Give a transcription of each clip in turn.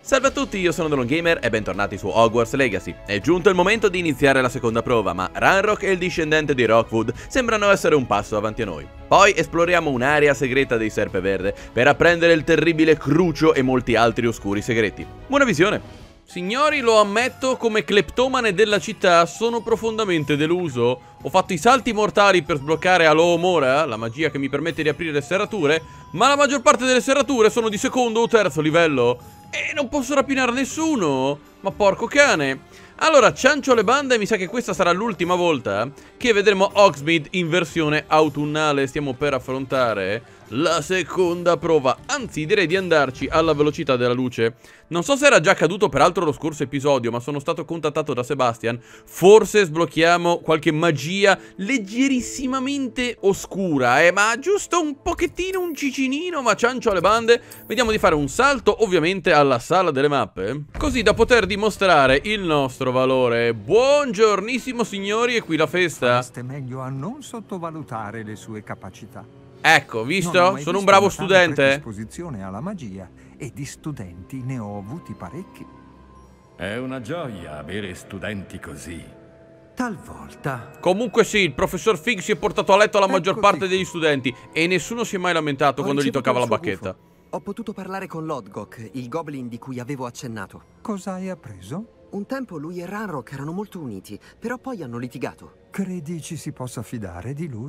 Salve a tutti, io sono DelonGamer e bentornati su Hogwarts Legacy. È giunto il momento di iniziare la seconda prova, ma Ranrock e il discendente di Rookwood sembrano essere un passo avanti a noi. Poi esploriamo un'area segreta dei Serpeverde per apprendere il terribile Crucio e molti altri oscuri segreti. Buona visione! Signori, lo ammetto, come cleptomane della città sono profondamente deluso. Ho fatto i salti mortali per sbloccare Alohomora, la magia che mi permette di aprire le serrature, ma la maggior parte delle serrature sono di secondo o terzo livello. E non posso rapinare nessuno? Ma porco cane! Allora, ciancio alle bande, mi sa che questa sarà l'ultima volta che vedremo Hogsmeade in versione autunnale. Stiamo per affrontare la seconda prova, anzi direi di andarci alla velocità della luce. Non so se era già accaduto peraltro lo scorso episodio, ma sono stato contattato da Sebastian. Forse sblocchiamo qualche magia leggerissimamente oscura, ma giusto un pochettino, un cicinino, ma ciancio alle bande. Vediamo di fare un salto ovviamente alla sala delle mappe, così da poter dimostrare il nostro valore. Buongiornissimo signori, è qui la festa. Fareste meglio a non sottovalutare le sue capacità. Ecco, visto? Sono un bravo studente. Esposizione alla magia e di studenti ne ho avuti parecchi. È una gioia avere studenti così. Talvolta. Comunque sì, il professor Fig si è portato a letto la maggior parte degli studenti e nessuno si è mai lamentato quando gli toccava la bacchetta. Ho potuto parlare con Lodgok, il goblin di cui avevo accennato. Cosa hai appreso? Un tempo lui e Ranrock erano molto uniti, però poi hanno litigato. Credi ci si possa fidare di lui?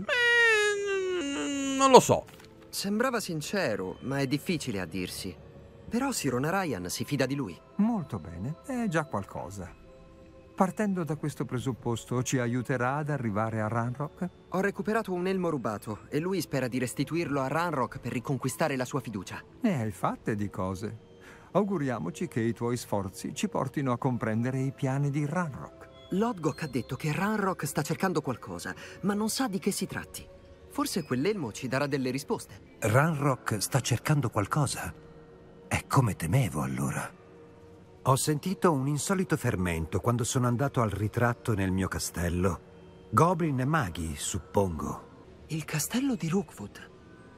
Non lo so. Sembrava sincero, ma è difficile a dirsi. Però Sirona Ryan si fida di lui. Molto bene, è già qualcosa. Partendo da questo presupposto, ci aiuterà ad arrivare a Ranrock? Ho recuperato un elmo rubato e lui spera di restituirlo a Ranrock per riconquistare la sua fiducia. Ne hai fatte di cose. Auguriamoci che i tuoi sforzi ci portino a comprendere i piani di Ranrock. Lodgok ha detto che Ranrock sta cercando qualcosa, ma non sa di che si tratti. Forse quell'elmo ci darà delle risposte. Ranrock sta cercando qualcosa? È come temevo, allora. Ho sentito un insolito fermento quando sono andato al ritratto nel mio castello. Goblin e maghi, suppongo. Il castello di Rookwood.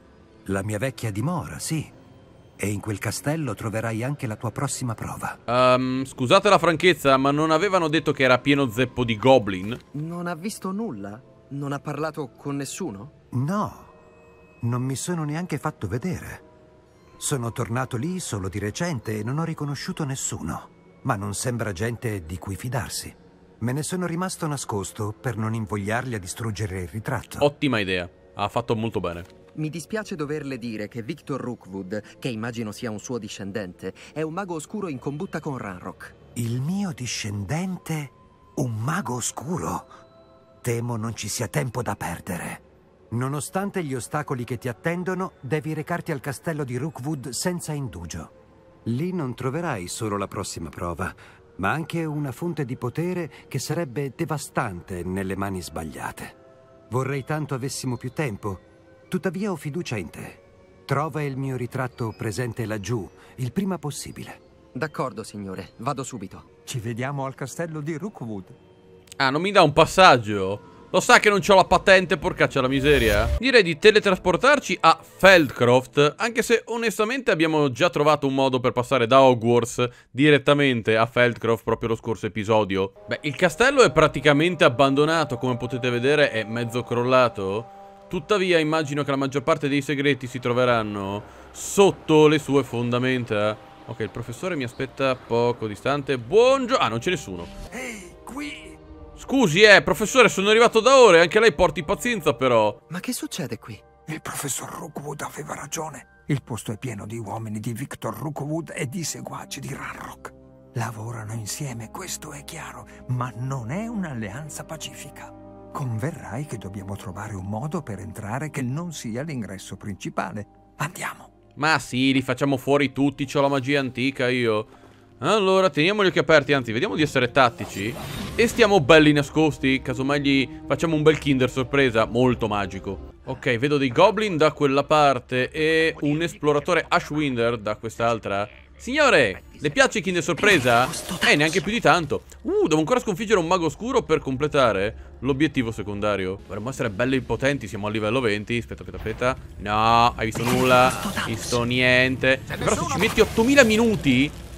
La mia vecchia dimora, sì. E in quel castello troverai anche la tua prossima prova. Scusate la franchezza, ma non avevano detto che era pieno zeppo di goblin? Non ha visto nulla? Non ha parlato con nessuno? No, non mi sono neanche fatto vedere. Sono tornato lì solo di recente e non ho riconosciuto nessuno. Ma non sembra gente di cui fidarsi. Me ne sono rimasto nascosto per non invogliarli a distruggere il ritratto. Ottima idea, ha fatto molto bene. Mi dispiace doverle dire che Victor Rookwood, che immagino sia un suo discendente, è un mago oscuro in combutta con Ranrock. Il mio discendente? Un mago oscuro? Temo non ci sia tempo da perdere. Nonostante gli ostacoli che ti attendono, devi recarti al castello di Rookwood senza indugio. Lì non troverai solo la prossima prova, ma anche una fonte di potere che sarebbe devastante nelle mani sbagliate. Vorrei tanto avessimo più tempo, tuttavia ho fiducia in te. Trova il mio ritratto presente laggiù, il prima possibile. D'accordo, signore, vado subito. Ci vediamo al castello di Rookwood. Ah, non mi dà un passaggio? Lo sa che non c'ho la patente, porcaccia la miseria? Direi di teletrasportarci a Feldcroft, anche se onestamente abbiamo già trovato un modo per passare da Hogwarts direttamente a Feldcroft proprio lo scorso episodio. Beh, il castello è praticamente abbandonato, come potete vedere è mezzo crollato. Tuttavia immagino che la maggior parte dei segreti si troveranno sotto le sue fondamenta. Ok, il professore mi aspetta poco distante. Buongiorno. Ah, non c'è nessuno. Ehi, qui! Scusi, professore, sono arrivato da ore, anche lei porti pazienza però. Ma che succede qui? Il professor Rookwood aveva ragione. Il posto è pieno di uomini di Victor Rookwood e di seguaci di Ranrock. Lavorano insieme, questo è chiaro, ma non è un'alleanza pacifica. Converrai che dobbiamo trovare un modo per entrare che non sia l'ingresso principale. Andiamo. Ma sì, li facciamo fuori tutti, c'ho la magia antica io. Allora, teniamo gli occhi aperti, anzi, vediamo di essere tattici. E stiamo belli nascosti, casomai gli facciamo un bel Kinder sorpresa, molto magico. Ok, vedo dei goblin da quella parte e un esploratore Ashwinder da quest'altra. Signore, le piace Kinder sorpresa? Neanche più di tanto. Devo ancora sconfiggere un mago oscuro per completare l'obiettivo secondario. Dovremmo essere belli potenti, siamo a livello 20. Aspetta. No, hai visto nulla? Visto niente. Però se ci metti 8000 minuti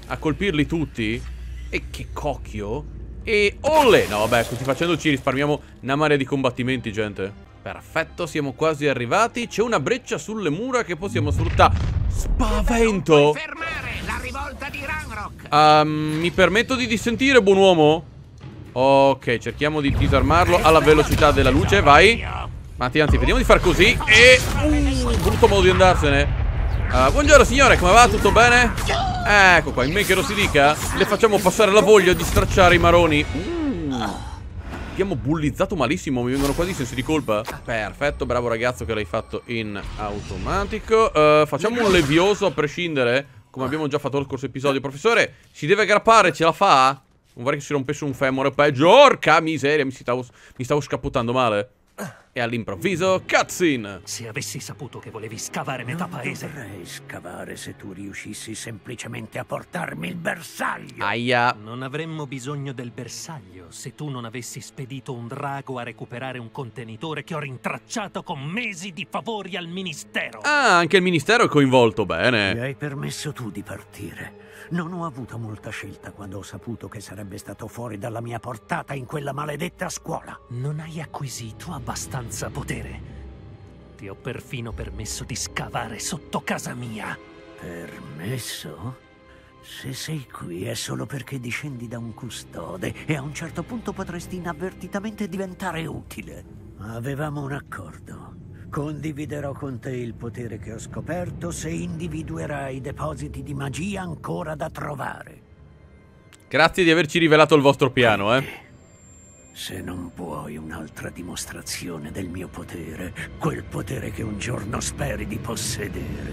a colpirli tutti. E che cocchio. E olle. No vabbè, così facendo ci risparmiamo una marea di combattimenti, gente. Perfetto, siamo quasi arrivati. C'è una breccia sulle mura che possiamo sfruttare. Spavento. Non puoi fermare la rivolta di Ranrock. Mi permetto di dissentire, buon uomo. Ok, cerchiamo di disarmarlo alla velocità della luce, vai. Anzi, vediamo di far così. E brutto modo di andarsene. Buongiorno signore, come va? Tutto bene? Ecco qua, in men che non si dica, le facciamo passare la voglia di stracciare i maroni. Abbiamo bullizzato malissimo, mi vengono quasi i sensi di colpa. Perfetto, bravo ragazzo che l'hai fatto in automatico. Facciamo un levioso a prescindere, come abbiamo già fatto lo scorso episodio. Professore, si deve aggrappare, ce la fa? Non vorrei che si rompesse un femore, peggio. Orca miseria, mi stavo scappotando male. E all'improvviso, cutscene. Se avessi saputo che volevi scavare metà paese. Dovrei scavare se tu riuscissi semplicemente a portarmi il bersaglio. Aia. Non avremmo bisogno del bersaglio se tu non avessi spedito un drago a recuperare un contenitore che ho rintracciato con mesi di favori al ministero. Ah, anche il ministero è coinvolto, Mi bene. hai permesso tu di partire. Non ho avuto molta scelta quando ho saputo che sarebbe stato fuori dalla mia portata in quella maledetta scuola. Non hai acquisito abbastanza potere. Ti ho perfino permesso di scavare sotto casa mia. Permesso? Se sei qui è solo perché discendi da un custode e a un certo punto potresti inavvertitamente diventare utile. Avevamo un accordo. Condividerò con te il potere che ho scoperto se individuerai depositi di magia ancora da trovare. Grazie di averci rivelato il vostro piano, Se non vuoi un'altra dimostrazione del mio potere, quel potere che un giorno speri di possedere,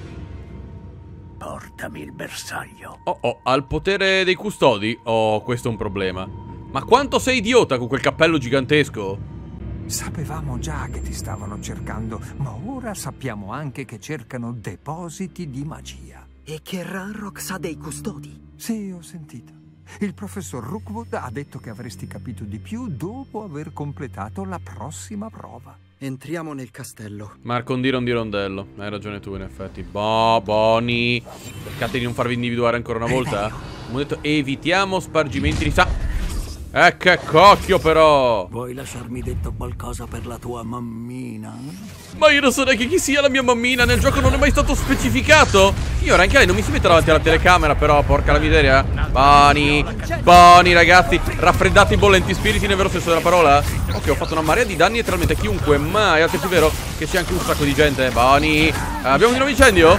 portami il bersaglio. Al potere dei custodi? Questo è un problema. Ma quanto sei idiota con quel cappello gigantesco? Sapevamo già che ti stavano cercando, ma ora sappiamo anche che cercano depositi di magia. E che Ranrock sa dei custodi. Sì, ho sentito. Il professor Rookwood ha detto che avresti capito di più dopo aver completato la prossima prova. Entriamo nel castello. Marcondiro un dirondello. Hai ragione tu, in effetti. Boni. Cercate di non farvi individuare ancora una volta. Come ho detto, evitiamo spargimenti di sangue. Che cocchio però. Vuoi lasciarmi detto qualcosa per la tua mammina? Ma io non so neanche chi sia la mia mammina. Nel gioco non è mai stato specificato. Io ora anche lei non mi si mette davanti alla telecamera, però porca la miseria. Boni ragazzi. Raffreddati i bollenti spiriti nel vero senso della parola. Ok, ho fatto una marea di danni letteralmente a chiunque. Ma è altro più vero che c'è anche un sacco di gente. Boni. Abbiamo di nuovo incendio.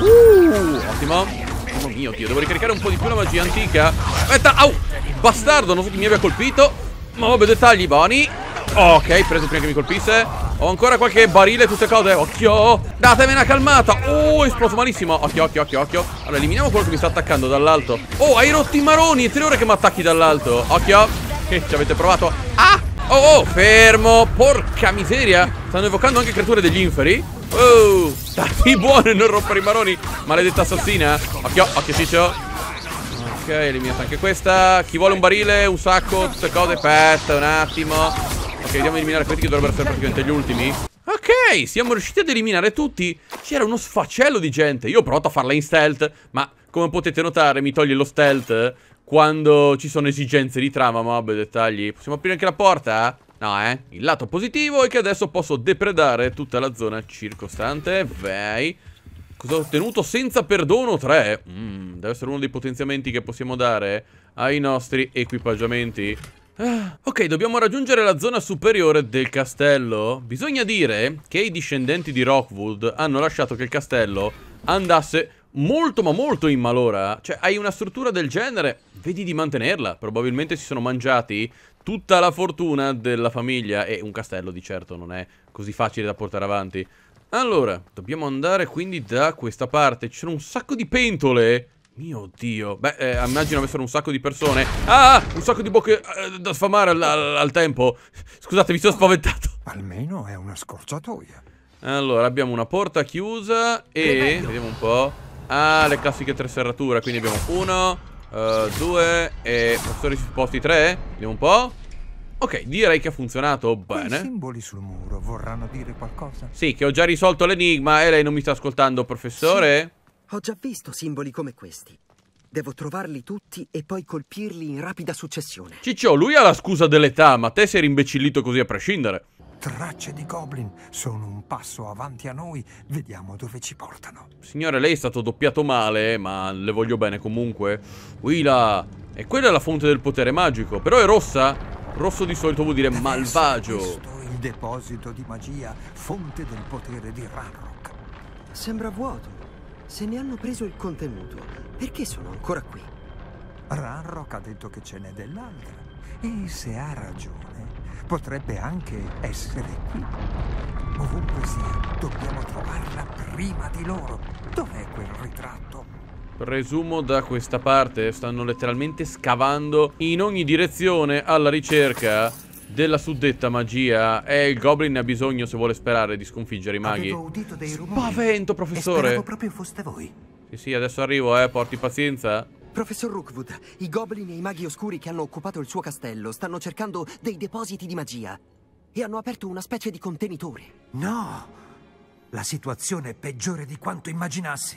Ottimo. Oh mio Dio, devo ricaricare un po' di più la magia antica. Aspetta, au. Bastardo, non so chi mi abbia colpito. Ma vabbè, dettagli, Boni. Ok, preso prima che mi colpisse. Ho ancora qualche barile e tutte cose. Occhio. Datemi una calmata. Oh, è esploso malissimo. Occhio. Allora, eliminiamo quello che mi sta attaccando dall'alto. Oh, hai rotto i maroni. È 3 ore che mi attacchi dall'alto. Occhio. Che ci avete provato. Ah. Oh, fermo. Porca miseria. Stanno evocando anche creature degli inferi. Oh, stai buono e non rompere i maroni. Maledetta assassina. Occhio ciccio. Ok, eliminata anche questa. Chi vuole un barile, un sacco, tutte cose. Aspetta un attimo. Ok, vediamo di eliminare questi che dovrebbero essere praticamente gli ultimi. Ok, siamo riusciti ad eliminare tutti. C'era uno sfaccello di gente. Io ho provato a farla in stealth, ma come potete notare mi toglie lo stealth quando ci sono esigenze di trama. Ma vabbè, dettagli. Possiamo aprire anche la porta? No, Il lato positivo è che adesso posso depredare tutta la zona circostante. Vai. Cosa ho ottenuto senza perdono? 3. Deve essere uno dei potenziamenti che possiamo dare ai nostri equipaggiamenti. Ok, dobbiamo raggiungere la zona superiore del castello. Bisogna dire che i discendenti di Rookwood hanno lasciato che il castello andasse molto ma molto in malora. Cioè, hai una struttura del genere, vedi di mantenerla. Probabilmente si sono mangiati tutta la fortuna della famiglia. E un castello di certo non è così facile da portare avanti. Allora, dobbiamo andare quindi da questa parte. Ci sono un sacco di pentole. Mio Dio. Beh, immagino avessero un sacco di persone. Un sacco di bocche da sfamare al tempo. Scusate, mi sono spaventato. Almeno è una scorciatoia. Allora, abbiamo una porta chiusa e... vediamo un po'. Le classiche 3 serrature. Quindi abbiamo 1, 2 e... professori sposti 3. Vediamo un po'. Ok, direi che ha funzionato bene. I simboli sul muro vorranno dire qualcosa? Sì, che ho già risolto l'enigma e lei non mi sta ascoltando, professore? Sì, ho già visto simboli come questi. Devo trovarli tutti e poi colpirli in rapida successione. Ciccio, lui ha la scusa dell'età, ma te sei rimbecillito così a prescindere. Tracce di goblin sono un passo avanti a noi. Vediamo dove ci portano. Signore, lei è stato doppiato male, ma le voglio bene comunque. Willa, e quella è la fonte del potere magico, però è rossa. Rosso di solito vuol dire malvagio. Questo è il deposito di magia, fonte del potere di Ranrock. Sembra vuoto. Se ne hanno preso il contenuto, perché sono ancora qui? Ranrock ha detto che ce n'è dell'altra. E se ha ragione, potrebbe anche essere qui. Ovunque sia, dobbiamo trovarla prima di loro. Dov'è quel ritratto? Presumo da questa parte. Stanno letteralmente scavando in ogni direzione alla ricerca della suddetta magia. E il goblin ne ha bisogno se vuole sperare di sconfiggere i maghi. Avevo udito dei rumori. Spavento, professore. E speravo proprio foste voi. Sì, adesso arrivo, porti pazienza. Professor Rookwood, i goblin e i maghi oscuri che hanno occupato il suo castello stanno cercando dei depositi di magia e hanno aperto una specie di contenitore. No! La situazione è peggiore di quanto immaginassi.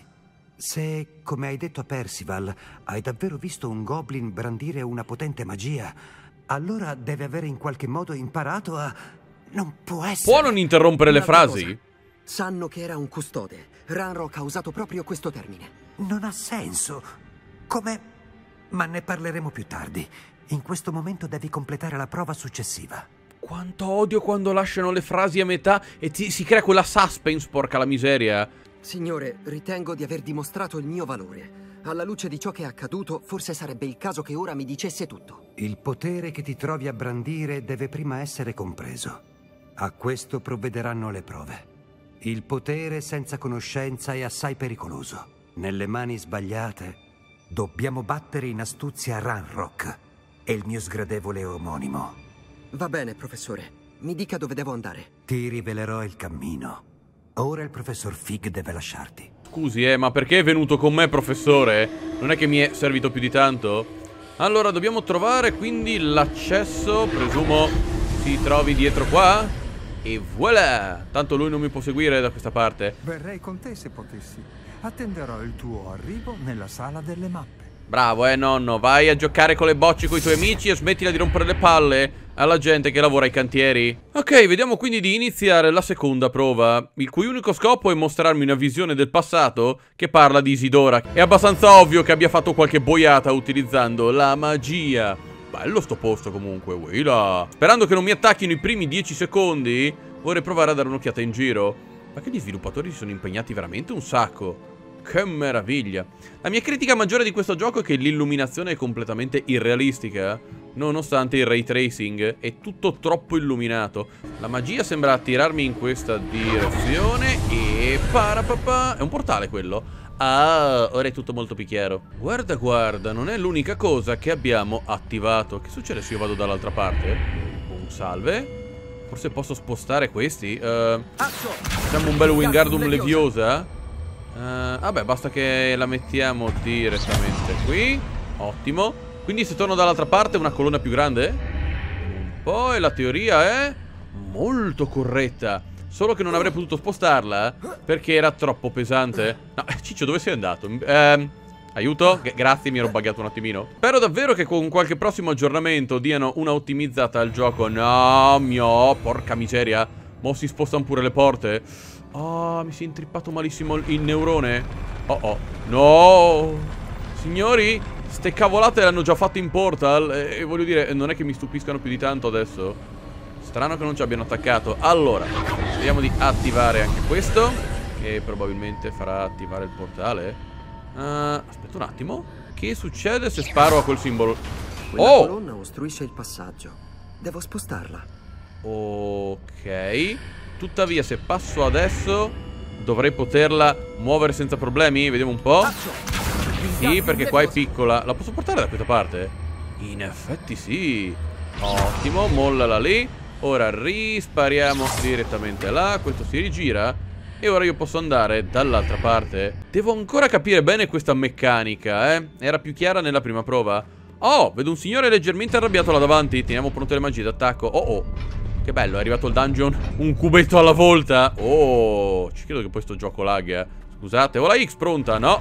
Se, come hai detto a Percival, hai davvero visto un goblin brandire una potente magia, allora deve avere in qualche modo imparato a... Non può essere... Può non interrompere le Un'altra frasi? cosa. Sanno che era un custode. Ranrock ha usato proprio questo termine. Non ha senso. Come... Ma ne parleremo più tardi. In questo momento devi completare la prova successiva. Quanto odio quando lasciano le frasi a metà e si crea quella suspense, porca la miseria. Signore, ritengo di aver dimostrato il mio valore. Alla luce di ciò che è accaduto, forse sarebbe il caso che ora mi dicesse tutto. Il potere che ti trovi a brandire deve prima essere compreso. A questo provvederanno le prove. Il potere senza conoscenza è assai pericoloso. Nelle mani sbagliate dobbiamo battere in astuzia Ranrock e il mio sgradevole omonimo. Va bene, professore. Mi dica dove devo andare. Ti rivelerò il cammino. Ora il professor Fig deve lasciarti. Scusi, ma perché è venuto con me, professore? Non è che mi è servito più di tanto? Allora, dobbiamo trovare quindi l'accesso, presumo si trovi dietro qua. E voilà! Tanto lui non mi può seguire da questa parte. Verrei con te se potessi. Attenderò il tuo arrivo nella sala delle mappe. Bravo, nonno. Vai a giocare con le bocce con i tuoi amici e smettila di rompere le palle alla gente che lavora ai cantieri. Ok, vediamo quindi di iniziare la seconda prova, il cui unico scopo è mostrarmi una visione del passato che parla di Isidora. È abbastanza ovvio che abbia fatto qualche boiata utilizzando la magia. Bello sto posto comunque, Willa. Sperando che non mi attacchino i primi 10 secondi, vorrei provare a dare un'occhiata in giro. Ma che gli sviluppatori si sono impegnati veramente un sacco. Che meraviglia. La mia critica maggiore di questo gioco è che l'illuminazione è completamente irrealistica. Nonostante il ray tracing è tutto troppo illuminato. La magia sembra attirarmi in questa direzione. E parapapà. È un portale quello. Ah, ora è tutto molto più chiaro. Guarda, guarda, non è l'unica cosa che abbiamo attivato. Che succede se io vado dall'altra parte? Un salve. Forse posso spostare questi? Facciamo un bel Wingardium Leviosa. Vabbè, basta che la mettiamo direttamente qui. Ottimo. Quindi se torno dall'altra parte una colonna più grande? Un po', e la teoria è molto corretta. Solo che non avrei potuto spostarla perché era troppo pesante. No, Ciccio, dove sei andato? Aiuto? Grazie, mi ero buggato un attimino. Spero davvero che con qualche prossimo aggiornamento diano una ottimizzata al gioco. No, porca miseria. Mo si spostano pure le porte. Oh, mi si è intrippato malissimo il neurone. Oh, no. Signori, ste cavolate le hanno già fatte in Portal. E voglio dire, non è che mi stupiscano più di tanto adesso. Strano che non ci abbiano attaccato. Allora, vediamo di attivare anche questo, che probabilmente farà attivare il portale. Aspetta un attimo. Che succede se sparo a quel simbolo? Quella colonna ostruisce il passaggio. Devo spostarla. Ok. Tuttavia, se passo adesso dovrei poterla muovere senza problemi. Vediamo un po'. Sì, perché qua è piccola. La posso portare da questa parte? In effetti sì. Ottimo, mollala lì. Ora rispariamo direttamente là. Questo si rigira. E ora io posso andare dall'altra parte. Devo ancora capire bene questa meccanica, Era più chiara nella prima prova. Oh, vedo un signore leggermente arrabbiato là davanti. Teniamo pronte le magie d'attacco. Oh, che bello, è arrivato il dungeon. Un cubetto alla volta. Oh, ci credo che poi sto gioco lagga. Scusate, ho la X pronta, no?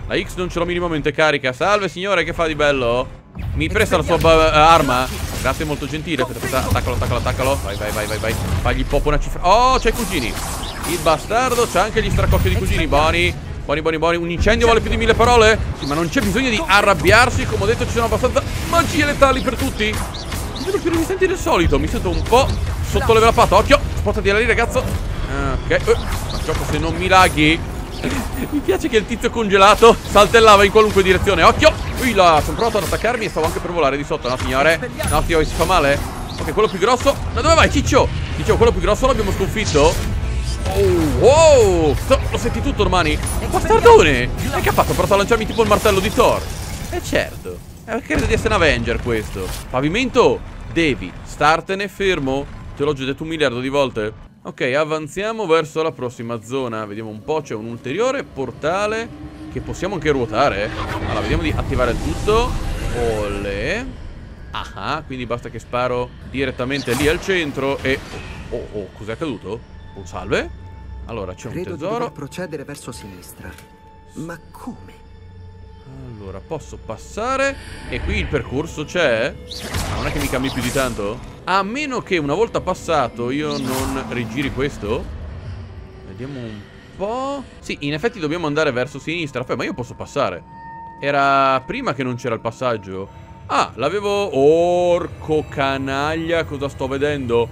La X non ce l'ho minimamente carica. Salve signore, che fa di bello? Mi presta la sua arma? Grazie, molto gentile. Aspetta, attaccalo. Vai. Fagli proprio una cifra. Oh, c'ha i cugini. Il bastardo c'ha anche gli stracocchi di cugini. Buoni. Un incendio vale più di 1000 parole? Sì, ma non c'è bisogno di arrabbiarsi. Come ho detto, ci sono abbastanza magie letali per tutti. Mi vedo più resistenti del solito. Mi sento un po' sottolevelato. Occhio, spostati da lì, ragazzo. Ok. Ma gioco, se non mi laghi. Mi piace che il tizio congelato saltellava in qualunque direzione. Occhio. Ui là, sono provato ad attaccarmi e stavo anche per volare di sotto. No signore. No signore, si fa male. Ok, quello più grosso. Da dove vai, Ciccio? Dicevo, quello più grosso l'abbiamo sconfitto. Oh, wow. Lo senti tutto, ormai. Bastardone. E che ha fatto? Però a lanciarmi tipo il martello di Thor. Certo. Credo di essere un Avenger questo. Pavimento, devi startene fermo. Te l'ho già detto 1 miliardo di volte. Ok, avanziamo verso la prossima zona. Vediamo un po', c'è un ulteriore portale che possiamo anche ruotare. Allora, vediamo di attivare il tutto. Olè. Ah, quindi basta che sparo direttamente lì al centro e... Oh, cos'è accaduto? Un salve? Allora, c'è un tesoro. Credo di dover procedere verso sinistra. Ma come? Allora, posso passare. E qui il percorso c'è? Ma non è che mi cambi più di tanto? A meno che una volta passato io non rigiri questo. Vediamo un po'. Sì, in effetti dobbiamo andare verso sinistra. Ma io posso passare. Era prima che non c'era il passaggio. Ah, l'avevo... Orco canaglia, cosa sto vedendo?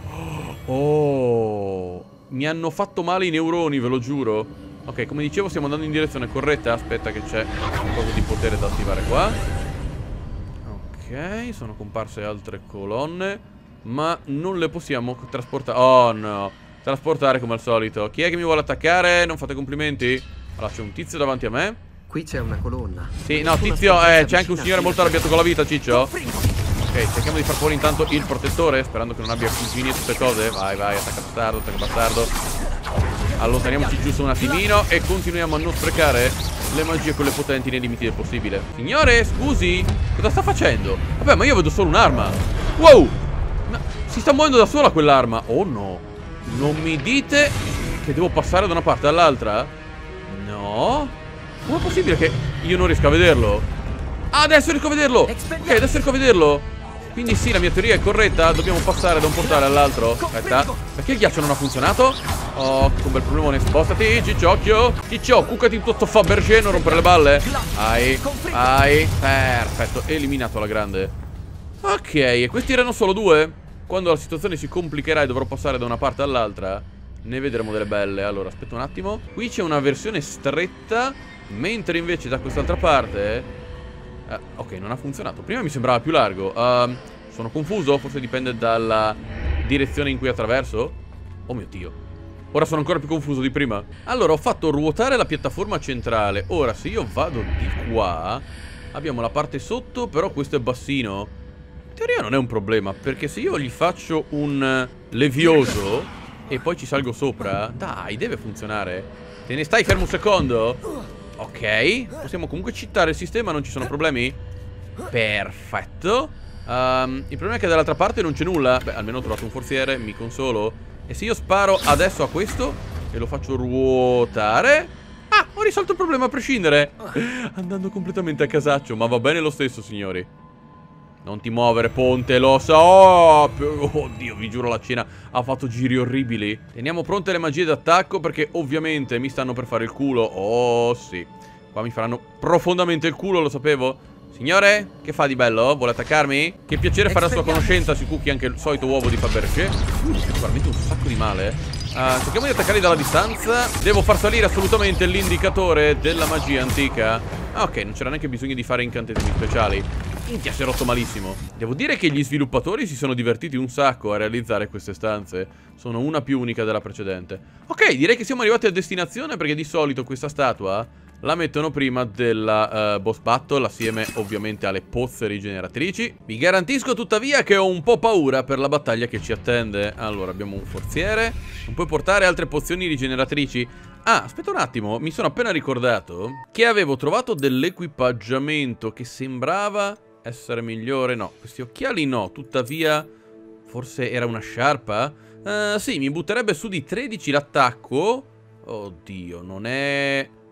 Oh, mi hanno fatto male i neuroni, ve lo giuro. Ok, come dicevo stiamo andando in direzione corretta. Aspetta che c'è qualcosa di potere da attivare qua. Ok, sono comparse altre colonne, ma non le possiamo trasportare. Oh no, trasportare come al solito. Chi è che mi vuole attaccare? Non fate complimenti. Allora, c'è un tizio davanti a me. Qui c'è una colonna. Sì, no, tizio, c'è anche un signore molto arrabbiato con la vita, Ciccio. Ok, cerchiamo di far fuori intanto il protettore, sperando che non abbia cugini e tutte cose. Vai, attacca bastardo. Allontaniamoci giusto un attimino e continuiamo a non sprecare le magie quelle potenti nei limiti del possibile. Signore, scusi, cosa sta facendo? Vabbè, ma io vedo solo un'arma. Wow, ma si sta muovendo da sola quell'arma. Oh no, non mi dite che devo passare da una parte all'altra? No. Com'è possibile che io non riesca a vederlo? Ah, adesso riesco a vederlo. Ok, adesso riesco a vederlo. Quindi sì, la mia teoria è corretta. Dobbiamo passare da un portale all'altro. Aspetta, perché il ghiaccio non ha funzionato? Oh, che un bel problemone. Spostati, Cicciocchio. Ciccio, cuccati in tutto Fabergé, non rompere le balle. Vai. Perfetto, eliminato alla grande. Ok, e questi erano solo 2. Quando la situazione si complicherà e dovrò passare da una parte all'altra, ne vedremo delle belle. Allora, aspetta un attimo. Qui c'è una versione stretta, mentre invece da quest'altra parte... ok, non ha funzionato. Prima mi sembrava più largo. Sono confuso, forse dipende dalla direzione in cui attraverso. Oh mio Dio, ora sono ancora più confuso di prima. Allora, ho fatto ruotare la piattaforma centrale. Ora, se io vado di qua, abbiamo la parte sotto, però questo è bassino. In teoria non è un problema, perché se io gli faccio un levioso e poi ci salgo sopra, dai, deve funzionare. Te ne stai fermo un secondo? Ok, possiamo comunque cheatare il sistema, non ci sono problemi. Perfetto. Il problema è che dall'altra parte non c'è nulla. Beh, almeno ho trovato un forziere, mi consolo. E se io sparo adesso a questo e lo faccio ruotare... Ah, ho risolto il problema a prescindere. Andando completamente a casaccio, ma va bene lo stesso, signori. Non ti muovere, ponte, lo so. Oddio, vi giuro, la cena ha fatto giri orribili. Teniamo pronte le magie d'attacco perché ovviamente mi stanno per fare il culo. Oh, sì. Qua mi faranno profondamente il culo, lo sapevo. Signore, che fa di bello? Vuole attaccarmi? Che piacere fare la sua conoscenza. Si cucchi anche il solito uovo di Fabergé. Veramente un sacco di male. Cerchiamo di attaccarli dalla distanza. Devo far salire assolutamente l'indicatore della magia antica. Ok, non c'era neanche bisogno di fare incantesimi speciali. Minchia, si è rotto malissimo. Devo dire che gli sviluppatori si sono divertiti un sacco a realizzare queste stanze. Sono una più unica della precedente. Ok, direi che siamo arrivati a destinazione, perché di solito questa statua la mettono prima della boss battle, assieme ovviamente alle pozze rigeneratrici. Vi garantisco tuttavia che ho un po' paura per la battaglia che ci attende. Allora, abbiamo un forziere. Non puoi portare altre pozioni rigeneratrici? Ah, aspetta un attimo, mi sono appena ricordato che avevo trovato dell'equipaggiamento che sembrava essere migliore. No, questi occhiali no, tuttavia forse era una sciarpa? Sì, mi butterebbe su di 13 l'attacco. Oddio, non è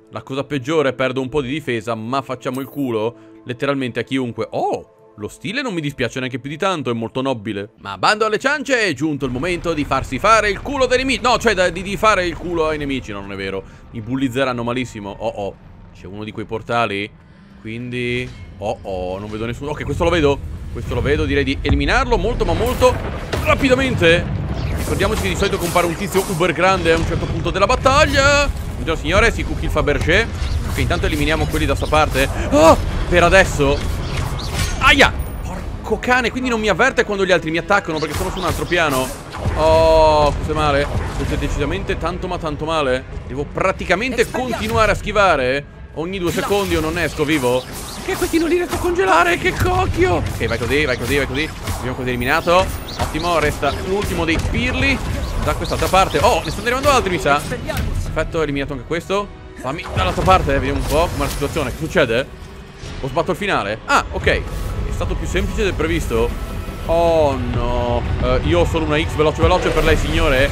La cosa peggiore, perdo un po' di difesa, ma facciamo il culo letteralmente a chiunque. Oh! Lo stile non mi dispiace neanche più di tanto, è molto nobile. Ma bando alle ciance, è giunto il momento di farsi fare il culo dei nemici. No, cioè di fare il culo ai nemici, no, non è vero. Mi bullizzeranno malissimo. Oh oh, c'è uno di quei portali. Quindi... oh oh, non vedo nessuno. Ok, questo lo vedo. Questo lo vedo, direi di eliminarlo molto ma molto rapidamente. Ricordiamoci che di solito compare un tizio uber grande a un certo punto della battaglia. Buongiorno signore, si cookie il Fabergé. Ok, intanto eliminiamo quelli da sta parte. Oh, per adesso... aia! Porco cane, quindi non mi avverte quando gli altri mi attaccano perché sono su un altro piano. Oh, questo è male. Questo è decisamente tanto ma tanto male. Devo praticamente continuare a schivare ogni 2 secondi o non esco vivo. Che questi non li riesco a congelare, che cocchio. Ok, vai così, vai così, vai così. Abbiamo così eliminato. Ottimo, resta l'ultimo dei pirli da quest'altra parte. Oh, ne stanno arrivando altri, mi sa. Perfetto, eliminato anche questo. Fammi dall'altra parte, vediamo un po' com'è la situazione. Che succede? Ho sbatto il finale? Ah, ok. È stato più semplice del previsto. Oh no. Io ho solo una X veloce veloce per lei, signore.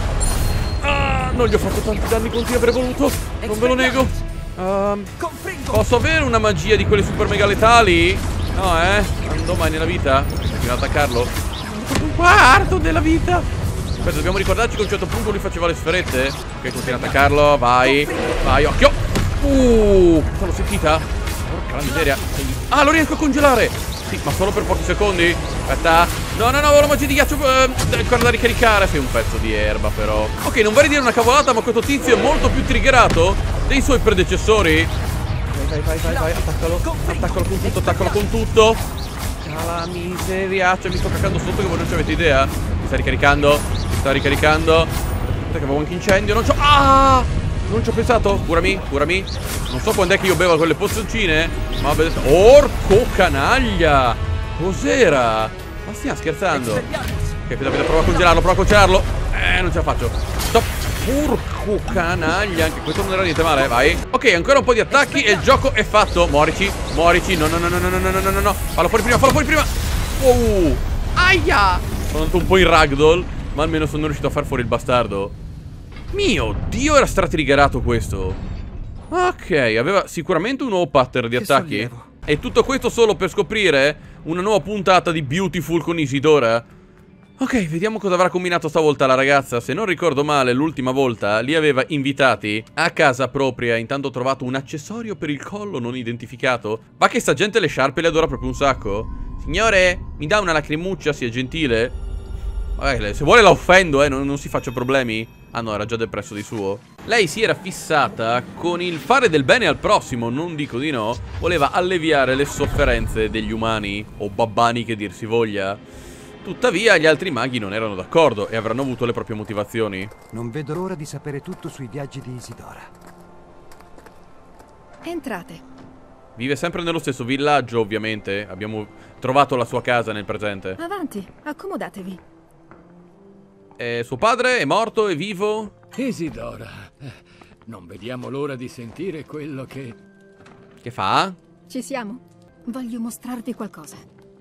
Ah, non gli ho fatto tanti danni quanti avrei voluto. Non ve lo nego. Posso avere una magia di quelle super mega letali? No, non mai nella vita. Continua ad attaccarlo. Un quarto della vita. Aspetta, dobbiamo ricordarci che a un certo punto lui faceva le sferette. Ok, continua ad attaccarlo. Vai. Vai, occhio. Questa l'ho sentita. Porca la miseria. Ah, lo riesco a congelare. Sì, ma solo per pochi secondi. Aspetta. No, no, no, ho la magia di ghiaccio. Ancora da ricaricare. Sei un pezzo di erba, però. Ok, non vorrei dire una cavolata, ma questo tizio è molto più triggerato dei suoi predecessori. Vai, vai, vai, vai. Attaccalo. Attaccalo con tutto, attaccalo con tutto. La miseria. Cioè, mi sto cacando sotto che voi non ci avete idea. Mi sta ricaricando. Mi sta ricaricando. Aspetta che avevo anche incendio. Non c'ho. Ah! Non ci ho pensato. Curami, curami. Non so quando è che io bevo quelle pozzoncine, ma vabbè. Orco canaglia. Cos'era? Ma stiamo scherzando? Ok, aspetta, prova a congelarlo, prova a congelarlo. Non ce la faccio. Stop. Porco canaglia. Anche questo non era niente male, vai. Ok, ancora un po' di attacchi e il gioco è fatto. Morici, morici. No, no, no, no, no, no, no, no, no, no. Fallo fuori prima, fallo fuori prima. Aia. Sono andato un po' in ragdoll, ma almeno sono riuscito a far fuori il bastardo. Mio Dio, era stratriggerato questo. Ok, aveva sicuramente un nuovo pattern di attacchi. Sollievo. E tutto questo solo per scoprire una nuova puntata di Beautiful con Isidora. Ok, vediamo cosa avrà combinato stavolta la ragazza. Se non ricordo male, l'ultima volta li aveva invitati a casa propria. Intanto ho trovato un accessorio per il collo non identificato. Ma che sta gente le sciarpe le adora proprio un sacco. Signore, mi dà una lacrimuccia, sia gentile. Vabbè, se vuole la offendo, non si faccia problemi. Ah no, era già depresso di suo. Lei si era fissata con il fare del bene al prossimo, non dico di no. Voleva alleviare le sofferenze degli umani, o babbani che dir si voglia. Tuttavia gli altri maghi non erano d'accordo e avranno avuto le proprie motivazioni. Non vedo l'ora di sapere tutto sui viaggi di Isidora. Entrate. Vive sempre nello stesso villaggio, ovviamente. Abbiamo trovato la sua casa nel presente. Avanti, accomodatevi. Suo padre è morto, è vivo? Isidora, non vediamo l'ora di sentire quello che... Che fa? Ci siamo? Voglio mostrarvi qualcosa.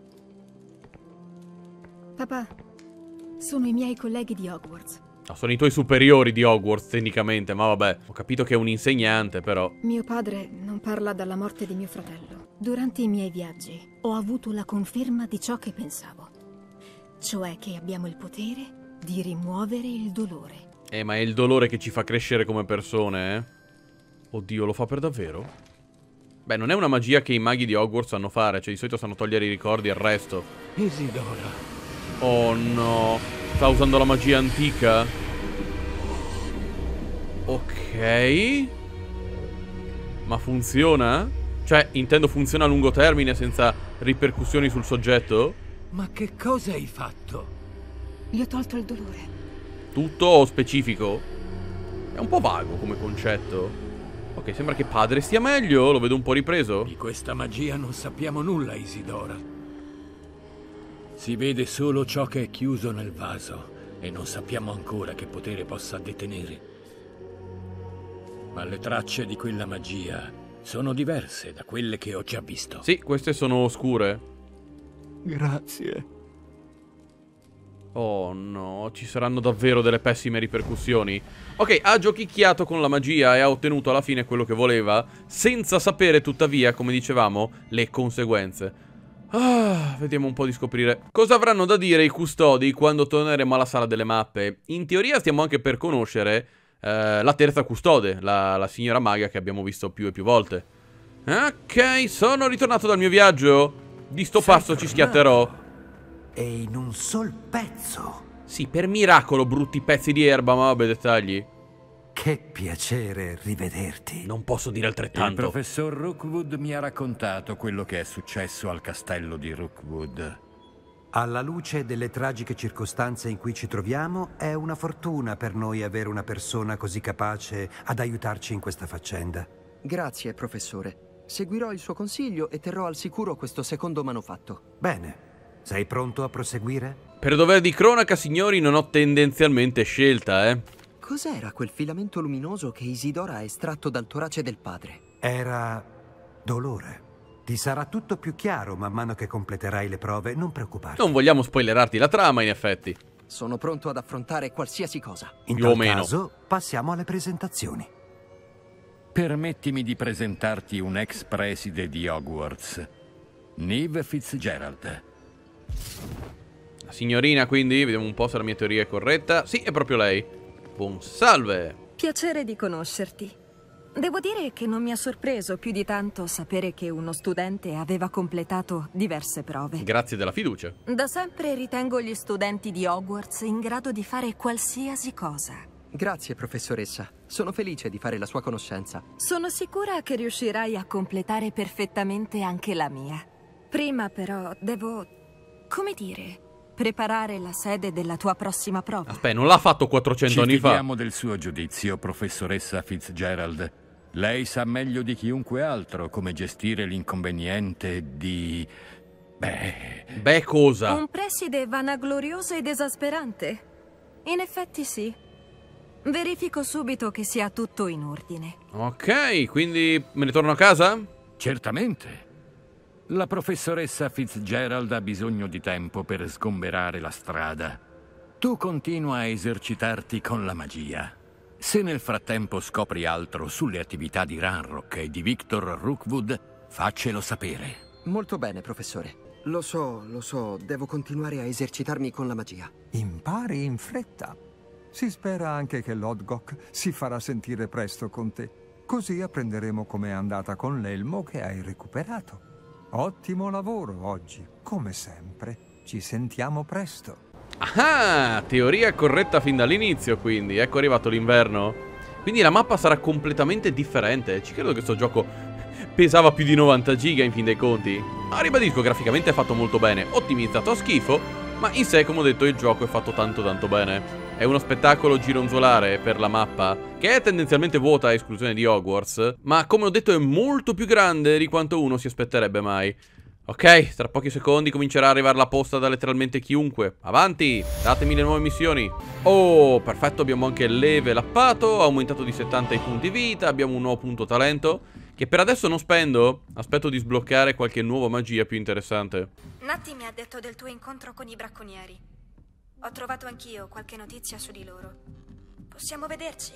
Papà, sono i miei colleghi di Hogwarts. No, sono i tuoi superiori di Hogwarts, tecnicamente, ma vabbè. Ho capito che è un insegnante, però. Mio padre non parla dalla morte di mio fratello. Durante i miei viaggi ho avuto la conferma di ciò che pensavo. Cioè che abbiamo il potere di rimuovere il dolore. Ma è il dolore che ci fa crescere come persone, eh? Oddio, lo fa per davvero? Beh, non è una magia che i maghi di Hogwarts sanno fare. Cioè, di solito sanno togliere i ricordi e il resto. Isidora. Oh no. Sta usando la magia antica. Ok. Ma funziona? Cioè, intendo funziona a lungo termine senza ripercussioni sul soggetto? Ma che cosa hai fatto? Gli ho tolto il dolore. Tutto o specifico? È un po' vago come concetto. Ok, sembra che padre stia meglio. Lo vedo un po' ripreso. Di questa magia non sappiamo nulla, Isidora. Si vede solo ciò che è chiuso nel vaso e non sappiamo ancora che potere possa detenere. Ma le tracce di quella magia sono diverse da quelle che ho già visto. Sì, queste sono oscure. Grazie. Oh no, ci saranno davvero delle pessime ripercussioni. Ok, ha giochicchiato con la magia e ha ottenuto alla fine quello che voleva, senza sapere tuttavia, come dicevamo, le conseguenze. Vediamo un po' di scoprire cosa avranno da dire i custodi quando torneremo alla sala delle mappe. In teoria stiamo anche per conoscere la terza custode, la signora maga che abbiamo visto più e più volte. Ok, sono ritornato dal mio viaggio. Di sto passo ci schiatterò. E in un sol pezzo. Sì, per miracolo, brutti pezzi di erba, ma vabbè, dettagli. Che piacere rivederti. Non posso dire Il altrettanto. professor Rookwood mi ha raccontato quello che è successo al castello di Rookwood. Alla luce delle tragiche circostanze in cui ci troviamo, è una fortuna per noi avere una persona così capace ad aiutarci in questa faccenda. Grazie, professore. Seguirò il suo consiglio e terrò al sicuro questo secondo manufatto. Bene. Sei pronto a proseguire? Per dovere di cronaca, signori, non ho tendenzialmente scelta, Cos'era quel filamento luminoso che Isidora ha estratto dal torace del padre? Era dolore. Ti sarà tutto più chiaro man mano che completerai le prove, non preoccuparti. Non vogliamo spoilerarti la trama, in effetti. Sono pronto ad affrontare qualsiasi cosa. In Più o tal meno. caso, passiamo alle presentazioni. Permettimi di presentarti un ex preside di Hogwarts, Niamh Fitzgerald. La signorina, quindi, vediamo un po' se la mia teoria è corretta. Sì, è proprio lei. Buon salve. Piacere di conoscerti. Devo dire che non mi ha sorpreso più di tanto sapere che uno studente aveva completato diverse prove. Grazie della fiducia. Da sempre ritengo gli studenti di Hogwarts in grado di fare qualsiasi cosa. Grazie, professoressa. Sono felice di fare la sua conoscenza. Sono sicura che riuscirai a completare perfettamente anche la mia. Prima però devo, come dire, preparare la sede della tua prossima prova. Aspetta, non l'ha fatto 400 anni Ci fa. fidiamo del suo giudizio, professoressa Fitzgerald. Lei sa meglio di chiunque altro come gestire l'inconveniente di... Beh, cosa? Un preside vanaglorioso ed esasperante? In effetti sì. Verifico subito che sia tutto in ordine. Ok, quindi me ne torno a casa? Certamente. La professoressa Fitzgerald ha bisogno di tempo per sgomberare la strada. Tu continua a esercitarti con la magia. Se nel frattempo scopri altro sulle attività di Ranrock e di Victor Rookwood, faccelo sapere. Molto bene, professore. Lo so, devo continuare a esercitarmi con la magia. Impari in fretta. Si spera anche che l'Odgok si farà sentire presto con te. Così apprenderemo com'è andata con l'elmo che hai recuperato. Ottimo lavoro oggi, come sempre. Ci sentiamo presto. Ah, teoria corretta fin dall'inizio, quindi. Ecco arrivato l'inverno. Quindi la mappa sarà completamente differente. Ci credo che sto gioco pesava più di 90 giga in fin dei conti. Ma ribadisco, graficamente è fatto molto bene. Ottimizzato a schifo, ma in sé, come ho detto, il gioco è fatto tanto tanto bene. È uno spettacolo gironzolare per la mappa, che è tendenzialmente vuota a esclusione di Hogwarts, ma come ho detto è molto più grande di quanto uno si aspetterebbe mai. Ok, tra pochi secondi comincerà a arrivare la posta da letteralmente chiunque. Avanti, datemi le nuove missioni. Oh, perfetto, abbiamo anche level uppato, aumentato di 70 i punti vita, abbiamo un nuovo punto talento, che per adesso non spendo. Aspetto di sbloccare qualche nuova magia più interessante. Natti mi ha detto del tuo incontro con i bracconieri. Ho trovato anch'io qualche notizia su di loro. Possiamo vederci?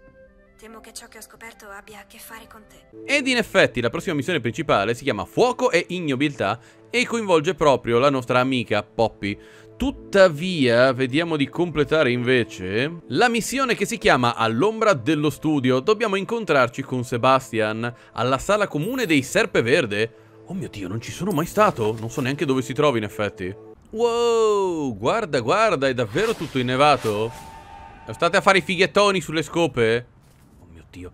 Temo che ciò che ho scoperto abbia a che fare con te. Ed in effetti la prossima missione principale si chiama Fuoco e Ignobiltà e coinvolge proprio la nostra amica Poppy. Tuttavia, vediamo di completare invece la missione che si chiama All'ombra dello studio. Dobbiamo incontrarci con Sebastian alla sala comune dei Serpeverde. Oh mio Dio, non ci sono mai stato? Non so neanche dove si trovi in effetti. Wow, guarda, guarda, è davvero tutto innevato? State a fare i fighettoni sulle scope? Oh mio Dio.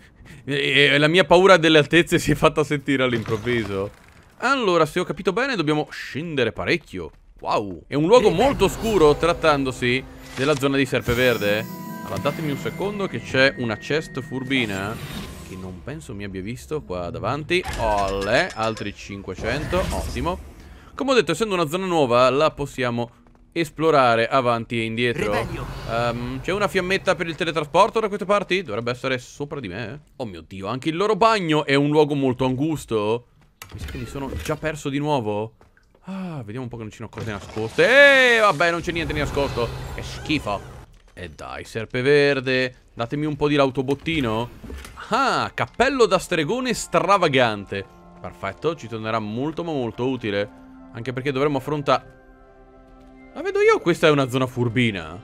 La mia paura delle altezze si è fatta sentire all'improvviso. Allora, se ho capito bene, dobbiamo scendere parecchio. Wow, è un luogo molto oscuro trattandosi della zona di Serpeverde. Allora, datemi un secondo che c'è una chest furbina che non penso mi abbia visto qua davanti. Olle, altri 500, ottimo. Come ho detto, essendo una zona nuova, la possiamo esplorare avanti e indietro. C'è una fiammetta per il teletrasporto da queste parti? Dovrebbe essere sopra di me. Oh mio Dio, anche il loro bagno è un luogo molto angusto. Mi sa che mi sono già perso di nuovo. Ah, vediamo un po' che non ci sono cose nascoste. Vabbè, non c'è niente di nascosto. Che schifo. E dai, serpeverde. Datemi un po' di lautobottino. Ah, cappello da stregone stravagante. Perfetto, ci tornerà molto ma molto utile. Anche perché dovremmo affrontare... La vedo io o questa è una zona furbina?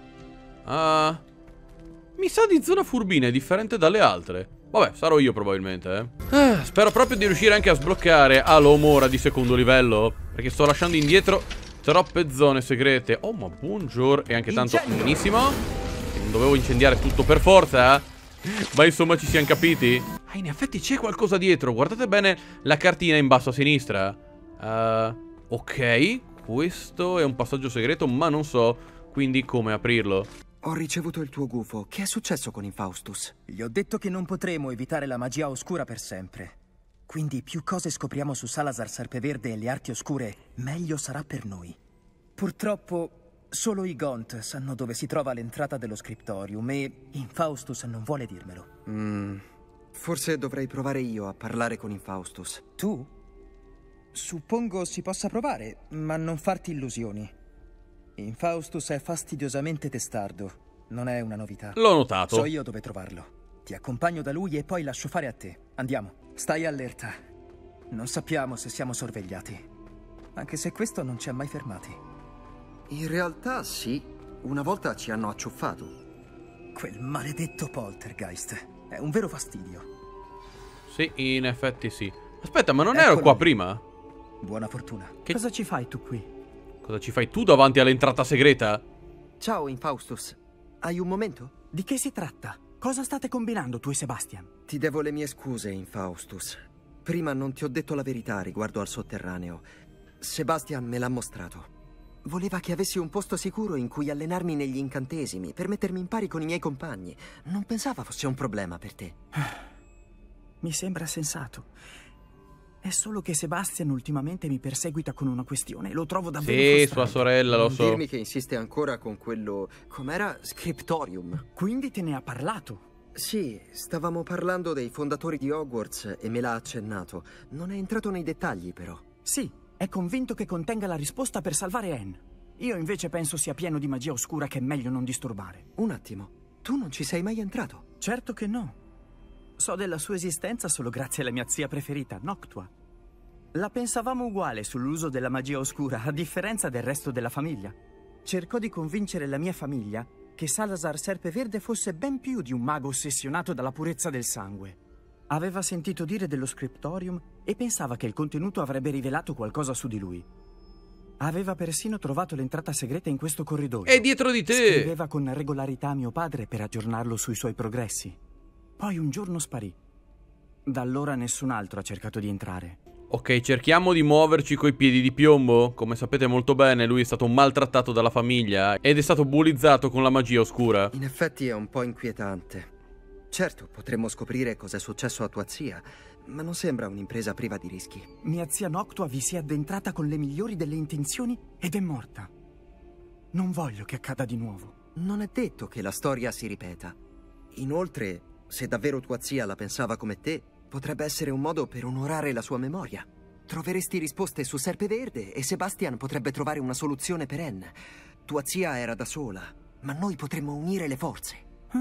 Mi sa di zona furbina, è differente dalle altre. Vabbè, sarò io probabilmente, spero proprio di riuscire anche a sbloccare Alomora di secondo livello, perché sto lasciando indietro troppe zone segrete. Oh, ma buongiorno. E anche tanto benissimo. Non dovevo incendiare tutto per forza, ma insomma ci siamo capiti. Ah, in effetti c'è qualcosa dietro. Guardate bene la cartina in basso a sinistra. Ok, questo è un passaggio segreto, ma non so quindi come aprirlo. Ho ricevuto il tuo gufo. Che è successo con Infaustus? Gli ho detto che non potremo evitare la magia oscura per sempre. Quindi più cose scopriamo su Salazar Serpeverde e le arti oscure, meglio sarà per noi. Purtroppo solo i Gaunt sanno dove si trova l'entrata dello Scriptorium e Infaustus non vuole dirmelo. Forse dovrei provare io a parlare con Infaustus. Tu? Suppongo si possa provare, ma non farti illusioni. Infaustus è fastidiosamente testardo. Non è una novità. L'ho notato. So io dove trovarlo. Ti accompagno da lui e poi lascio fare a te. Andiamo. Stai allerta. Non sappiamo se siamo sorvegliati. Anche se questo non ci ha mai fermati. In realtà sì. Una volta ci hanno acciuffato. Quel maledetto poltergeist. È un vero fastidio. Sì, in effetti sì. Aspetta, ma non ero qua prima? Buona fortuna. Cosa ci fai tu qui? Cosa ci fai tu davanti all'entrata segreta? Ciao, Infaustus. Hai un momento? Di che si tratta? Cosa state combinando tu e Sebastian? Ti devo le mie scuse, Infaustus. Prima non ti ho detto la verità riguardo al sotterraneo. Sebastian me l'ha mostrato. Voleva che avessi un posto sicuro in cui allenarmi negli incantesimi, per mettermi in pari con i miei compagni. Non pensava fosse un problema per te. Mi sembra sensato. È solo che Sebastian ultimamente mi perseguita con una questione. Lo trovo davvero frustrante. Sua sorella, lo so. Non dirmi che insiste ancora con quello... Com'era? Scriptorium. Quindi te ne ha parlato? Sì, stavamo parlando dei fondatori di Hogwarts e me l'ha accennato. Non è entrato nei dettagli, però. Sì, è convinto che contenga la risposta per salvare Anne. Io invece penso sia pieno di magia oscura che è meglio non disturbare. Un attimo, tu non ci sei mai entrato? Certo che no. So della sua esistenza solo grazie alla mia zia preferita, Noctua. La pensavamo uguale sull'uso della magia oscura, a differenza del resto della famiglia. Cercò di convincere la mia famiglia che Salazar Serpeverde fosse ben più di un mago ossessionato dalla purezza del sangue. Aveva sentito dire dello Scriptorium e pensava che il contenuto avrebbe rivelato qualcosa su di lui. Aveva persino trovato l'entrata segreta in questo corridoio. È dietro di te! Scriveva con regolarità a mio padre per aggiornarlo sui suoi progressi. Poi un giorno sparì. Da allora nessun altro ha cercato di entrare. Ok, cerchiamo di muoverci coi piedi di piombo. Come sapete molto bene, lui è stato maltrattato dalla famiglia ed è stato bullizzato con la magia oscura. In effetti è un po' inquietante. Certo, potremmo scoprire cosa è successo a tua zia, ma non sembra un'impresa priva di rischi. Mia zia Noctua vi si è addentrata con le migliori delle intenzioni ed è morta. Non voglio che accada di nuovo. Non è detto che la storia si ripeta. Inoltre, se davvero tua zia la pensava come te, potrebbe essere un modo per onorare la sua memoria. Troveresti risposte su Serpeverde e Sebastian potrebbe trovare una soluzione per Anne. Tua zia era da sola, ma noi potremmo unire le forze.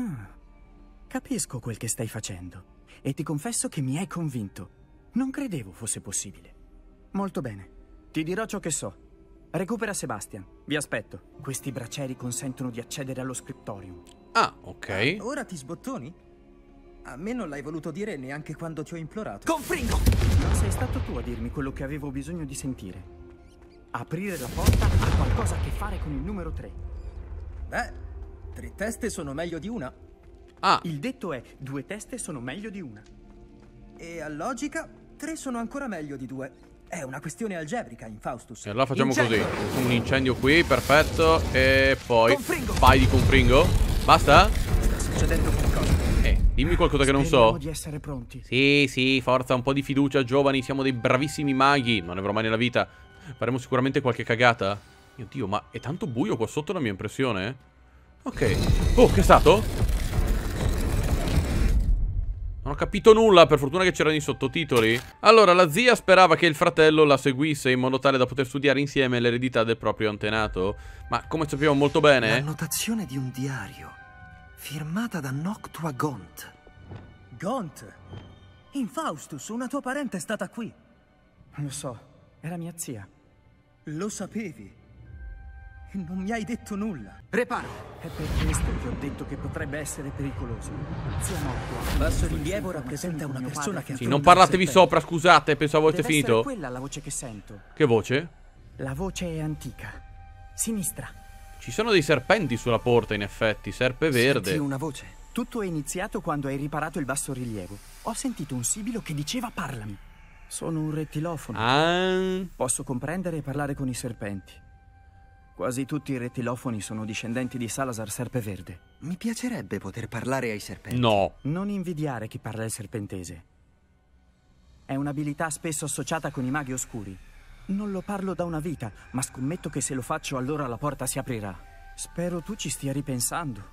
Capisco quel che stai facendo e ti confesso che mi hai convinto. Non credevo fosse possibile. Molto bene, ti dirò ciò che so. Recupera Sebastian, vi aspetto. Questi bracieri consentono di accedere allo Scriptorium. Ah, ok. Ora ti sbottoni? A me non l'hai voluto dire neanche quando ti ho implorato. Confringo! Non sei stato tu a dirmi quello che avevo bisogno di sentire. Aprire la porta ha qualcosa a che fare con il numero 3. Beh, 3 teste sono meglio di una. Ah. Il detto è 2 teste sono meglio di una. E a logica 3 sono ancora meglio di 2. È una questione algebrica, Infaustus. E allora facciamo così. Un incendio qui, perfetto. E poi vai di confringo. Basta? Sta succedendo qualcosa. Dimmi qualcosa che non so. Speriamo di essere pronti. Sì, forza, un po' di fiducia, giovani. Siamo dei bravissimi maghi. Non ne avrò mai nella vita. Faremo sicuramente qualche cagata. Mio Dio, ma è tanto buio qua sotto la mia impressione? Ok. Oh, che è stato? Non ho capito nulla, per fortuna che c'erano i sottotitoli. Allora, la zia sperava che il fratello la seguisse in modo tale da poter studiare insieme l'eredità del proprio antenato. Ma come sappiamo molto bene... L'annotazione di un diario, firmata da Noctua Gont. Gont? Infaustus, una tua parente è stata qui. Lo so, era mia zia. Lo sapevi. E non mi hai detto nulla. Preparo. È per questo che ho detto che potrebbe essere pericoloso. Zia Noctua. Basso rilievo rappresenta una persona che... Sì, non parlatevi sopra, scusate, pensavo aveste finito. Deve essere quella la voce che sento. Che voce? La voce è antica. Sinistra. Ci sono dei serpenti sulla porta, in effetti, serpe verde. Senti una voce. Tutto è iniziato quando hai riparato il basso rilievo. Ho sentito un sibilo che diceva parlami. Sono un rettilofono. Ah. Posso comprendere e parlare con i serpenti. Quasi tutti i rettilofoni sono discendenti di Salazar Serpeverde. Mi piacerebbe poter parlare ai serpenti. No. Non invidiare chi parla il serpentese. È un'abilità spesso associata con i maghi oscuri. Non lo parlo da una vita, ma scommetto che se lo faccio allora la porta si aprirà. Spero tu ci stia ripensando.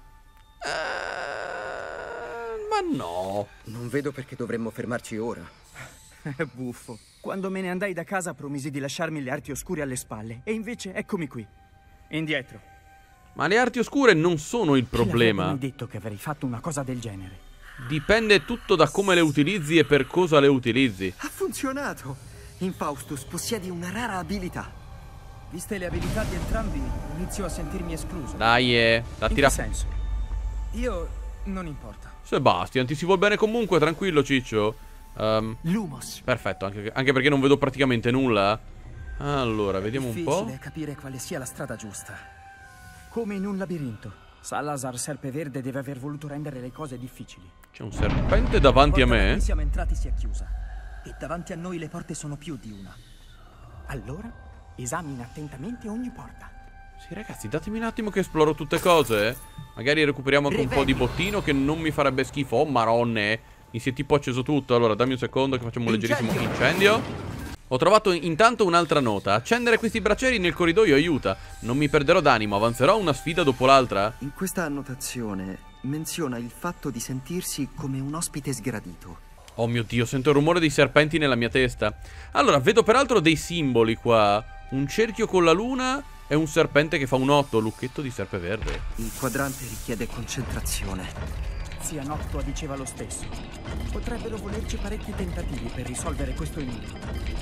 Ma no. Non vedo perché dovremmo fermarci ora. È buffo. Quando me ne andai da casa promisi di lasciarmi le arti oscure alle spalle. E invece eccomi qui. Indietro. Ma le arti oscure non sono il Chi l'avrebbe problema. mai detto che avrei fatto una cosa del genere? Dipende tutto da come le utilizzi e per cosa le utilizzi. Ha funzionato! Infaustus possiedi una rara abilità. Viste le abilità di entrambi, inizio a sentirmi escluso. Dai, In datti che la... senso? Io... non importa. Sebastian, ti si vuol bene comunque, tranquillo Ciccio. Lumos. Perfetto, anche perché non vedo praticamente nulla. Allora, vediamo un po'. Difficile capire quale sia la strada giusta. Come in un labirinto. Salazar Serpeverde deve aver voluto rendere le cose difficili. C'è un serpente davanti a La porta da me. cui siamo entrati si è chiusa. E davanti a noi le porte sono più di una. Allora, esamina attentamente ogni porta. Sì, ragazzi, datemi un attimo che esploro tutte cose. Magari recuperiamo anche un po' di bottino che non mi farebbe schifo. Oh, maronne. Mi si è tipo acceso tutto. Allora, dammi un secondo che facciamo un leggerissimo incendio. Ho trovato intanto un'altra nota. Accendere questi bracieri nel corridoio aiuta. Non mi perderò d'animo, avanzerò una sfida dopo l'altra. In questa annotazione menziona il fatto di sentirsi come un ospite sgradito. Oh mio Dio, sento il rumore dei serpenti nella mia testa. Allora, vedo peraltro dei simboli qua. Un cerchio con la luna e un serpente che fa un 8, lucchetto di serpeverde. Il quadrante richiede concentrazione. Zia Noctua diceva lo stesso. Potrebbero volerci parecchi tentativi per risolvere questo enigma.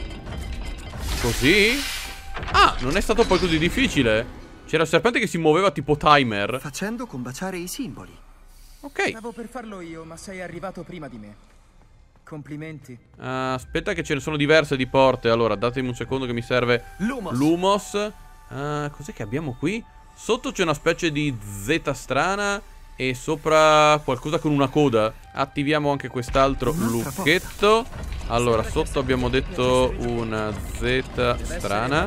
Così? Ah, non è stato poi così difficile. C'era il serpente che si muoveva tipo timer. Facendo combaciare i simboli. Ok. Stavo per farlo io, ma sei arrivato prima di me. Complimenti. Aspetta che ce ne sono diverse di porte. Allora, datemi un secondo che mi serve Lumos. Cos'è che abbiamo qui? Sotto c'è una specie di Z strana e sopra qualcosa con una coda. Attiviamo anche quest'altro lucchetto. Allora, sotto abbiamo detto una Z strana.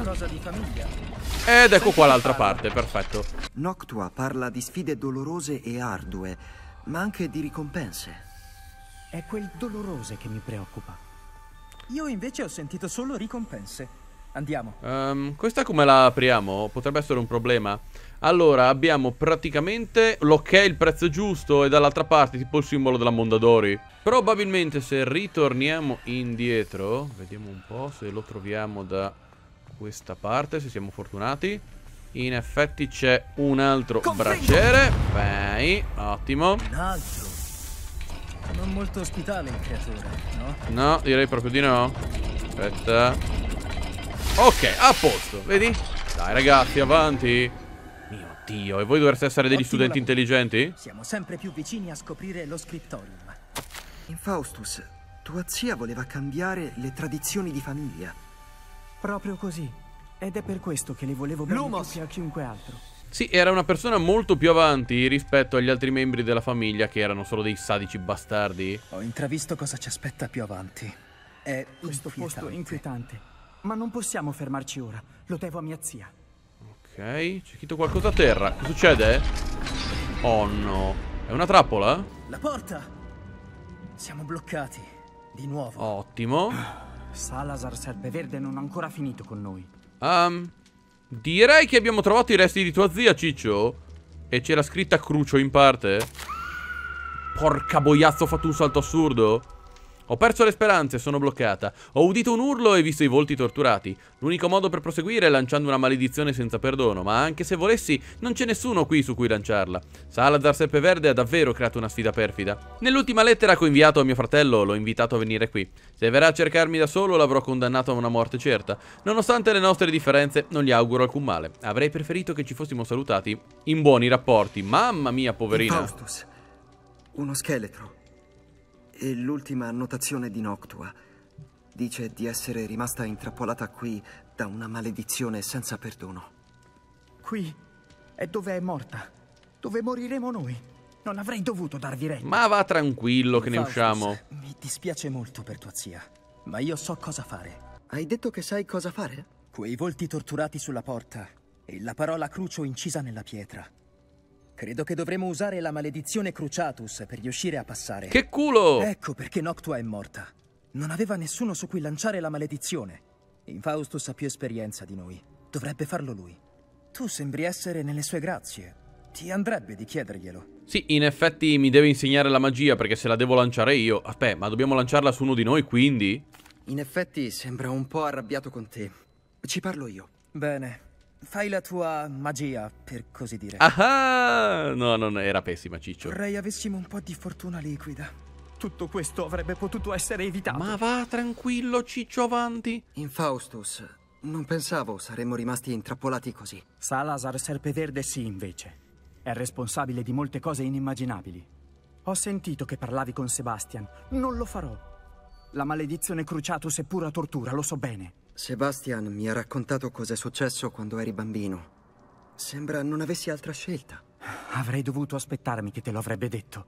Ed ecco qua l'altra parte, perfetto. Noctua parla di sfide dolorose e ardue, ma anche di ricompense. È quel dolorose che mi preoccupa. Io invece ho sentito solo ricompense. Andiamo. Questa come la apriamo? Potrebbe essere un problema. Allora, abbiamo praticamente l'ok, il prezzo giusto, e dall'altra parte tipo il simbolo della Mondadori. Probabilmente se ritorniamo indietro, vediamo un po' se lo troviamo da questa parte, se siamo fortunati. In effetti c'è un altro braciere. Vai, ottimo. Un altro. Non molto ospitale il creatore, no? No, direi proprio di no. Aspetta. Ok, a posto, vedi? Dai ragazzi, avanti. Mio Dio, e voi dovreste essere degli studenti intelligenti? Siamo sempre più vicini a scoprire lo scriptorium. Infaustus, tua zia voleva cambiare le tradizioni di famiglia. Proprio così. Ed è per questo che le volevo bene più che a chiunque altro. Sì, era una persona molto più avanti rispetto agli altri membri della famiglia che erano solo dei sadici bastardi. Ho intravisto cosa ci aspetta più avanti. È questo posto è inquietante. Ma non possiamo fermarci ora. Lo devo a mia zia. Ok, c'è scritto qualcosa a terra. Che succede? Oh no. È una trappola? La porta! Siamo bloccati. Di nuovo. Ottimo. Salazar Serpeverde non ha ancora finito con noi. Direi che abbiamo trovato i resti di tua zia, Ciccio. E c'era scritta Crucio in parte. Porca boiazzo, ho fatto un salto assurdo. Ho perso le speranze, sono bloccata. Ho udito un urlo e visto i volti torturati. L'unico modo per proseguire è lanciando una maledizione senza perdono, ma anche se volessi non c'è nessuno qui su cui lanciarla. Salazar Serpeverde ha davvero creato una sfida perfida. Nell'ultima lettera che ho inviato a mio fratello l'ho invitato a venire qui. Se verrà a cercarmi da solo l'avrò condannato a una morte certa. Nonostante le nostre differenze non gli auguro alcun male. Avrei preferito che ci fossimo salutati in buoni rapporti. Mamma mia, poverina. Faustus, uno scheletro. E l'ultima annotazione di Noctua dice di essere rimasta intrappolata qui da una maledizione senza perdono. Qui è dove è morta, dove moriremo noi. Non avrei dovuto darvi retta. Ma va tranquillo che ne Faustus, usciamo. Mi dispiace molto per tua zia, ma io so cosa fare. Hai detto che sai cosa fare? Quei volti torturati sulla porta e la parola crucio incisa nella pietra. Credo che dovremo usare la maledizione Cruciatus per riuscire a passare. Che culo! Ecco perché Noctua è morta. Non aveva nessuno su cui lanciare la maledizione. Infaustus ha più esperienza di noi. Dovrebbe farlo lui. Tu sembri essere nelle sue grazie. Ti andrebbe di chiederglielo. Sì, in effetti mi deve insegnare la magia, perché se la devo lanciare io... Aspetta, ma dobbiamo lanciarla su uno di noi, quindi? In effetti sembra un po' arrabbiato con te. Ci parlo io. Bene. Fai la tua magia, per così dire. Ah! No, non era pessima, Ciccio. Vorrei avessimo un po' di fortuna liquida. Tutto questo avrebbe potuto essere evitato. Ma va tranquillo, Ciccio, avanti. Infaustus, non pensavo saremmo rimasti intrappolati così. Salazar Serpeverde sì, invece. È responsabile di molte cose inimmaginabili. Ho sentito che parlavi con Sebastian. Non lo farò. La maledizione Cruciatus è pura tortura, lo so bene. Sebastian mi ha raccontato cosa è successo quando eri bambino. Sembra non avessi altra scelta. Avrei dovuto aspettarmi che te lo avrebbe detto.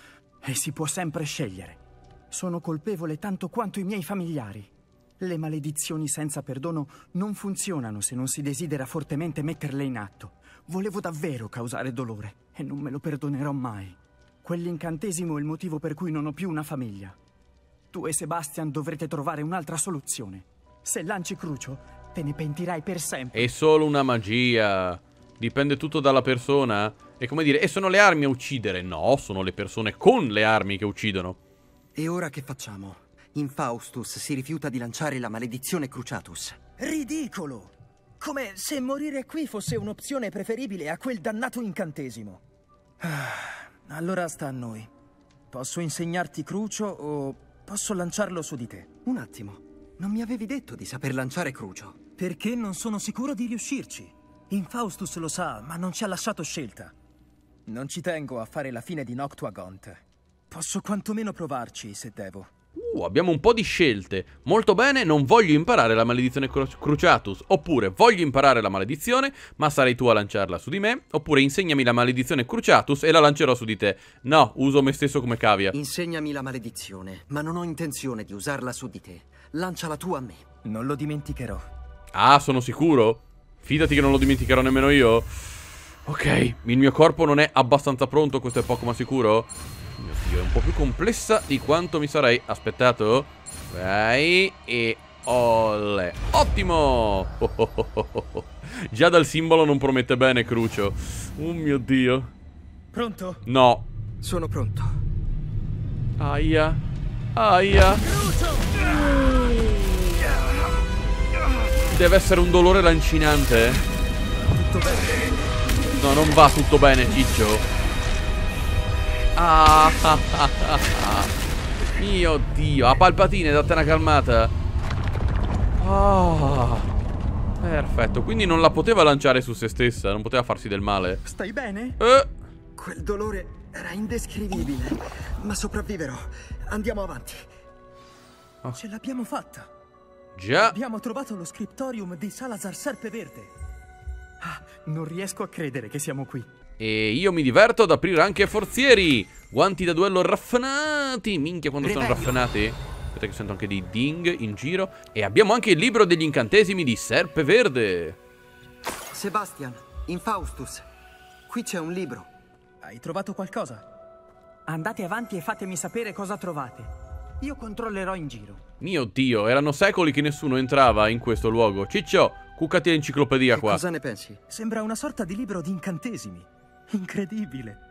E si può sempre scegliere. Sono colpevole tanto quanto i miei familiari. Le maledizioni senza perdono non funzionano se non si desidera fortemente metterle in atto. Volevo davvero causare dolore e non me lo perdonerò mai. Quell'incantesimo è il motivo per cui non ho più una famiglia. Tu e Sebastian dovrete trovare un'altra soluzione. Se lanci Crucio, te ne pentirai per sempre. È solo una magia. Dipende tutto dalla persona. È come dire, e sono le armi a uccidere. No, sono le persone con le armi che uccidono. E ora che facciamo? Infaustus si rifiuta di lanciare la maledizione Cruciatus. Ridicolo! Come se morire qui fosse un'opzione preferibile a quel dannato incantesimo. Allora sta a noi. Posso insegnarti Crucio o posso lanciarlo su di te? Un attimo. Non mi avevi detto di saper lanciare Crucio? Perché non sono sicuro di riuscirci. Infaustus lo sa, ma non ci ha lasciato scelta. Non ci tengo a fare la fine di Noctua Gaunt. Posso quantomeno provarci, se devo. Abbiamo un po' di scelte. Molto bene, non voglio imparare la maledizione Cruciatus. Oppure voglio imparare la maledizione, ma sarai tu a lanciarla su di me. Oppure insegnami la maledizione Cruciatus e la lancerò su di te. No, uso me stesso come cavia. Insegnami la maledizione, ma non ho intenzione di usarla su di te. Lanciala tu a me. Non lo dimenticherò. Ah, sono sicuro? Fidati che non lo dimenticherò nemmeno io. Ok, il mio corpo non è abbastanza pronto, questo è poco ma sicuro. Mio Dio, è un po' più complessa di quanto mi sarei aspettato. Vai, e olle. Ottimo! Già dal simbolo non promette bene, Crucio. Oh mio Dio. Pronto? No. Sono pronto. Aia. Aia. Deve essere un dolore lancinante. Tutto bene? No, non va tutto bene, Ciccio. Mio Dio. A Palpatine, date una calmata. Perfetto. Quindi non la poteva lanciare su se stessa. Non poteva farsi del male. Stai bene? Quel dolore era indescrivibile. Ma sopravviverò. Andiamo avanti. Ce l'abbiamo fatta. Già. Abbiamo trovato lo scriptorium di Salazar Serpeverde. Non riesco a credere che siamo qui. E io mi diverto ad aprire anche forzieri. Guanti da duello raffinati. Minchia quando sono raffinati. Aspetta che sento anche dei ding in giro. E abbiamo anche il libro degli incantesimi di Serpeverde. Sebastian, Infaustus, qui c'è un libro. Hai trovato qualcosa? Andate avanti e fatemi sapere cosa trovate. Io controllerò in giro. Mio Dio, erano secoli che nessuno entrava in questo luogo. Ciccio, cuccati l'enciclopedia qua. Cosa ne pensi? Sembra una sorta di libro di incantesimi. Incredibile.